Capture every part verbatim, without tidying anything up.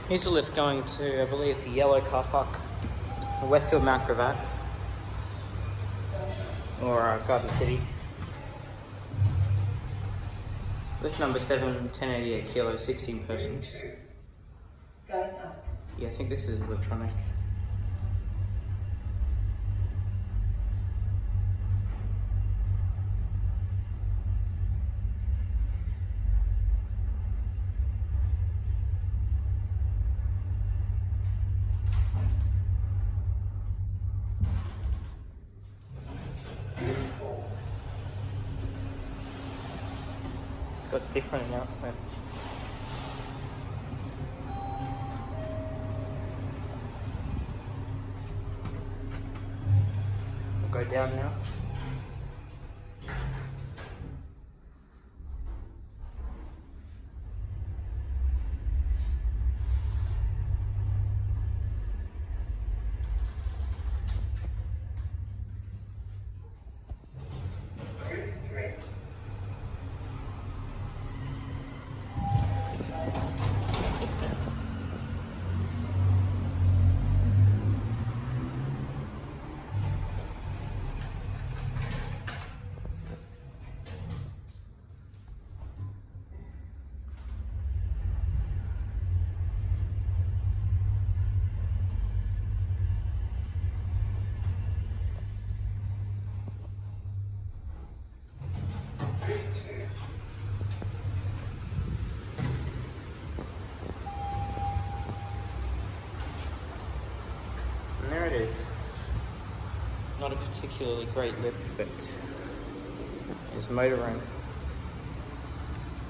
Here's a lift going to, I believe, the yellow car park, Westfield Mt Gravatt, or uh, Garden City. Lift number seven, ten eighty-eight kilo, sixteen persons. Yeah, I think this is electronic. It's got different announcements. We'll go down now. And there it is. Not a particularly great lift, but there's motor room.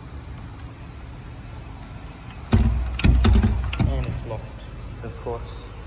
And it's locked, of course.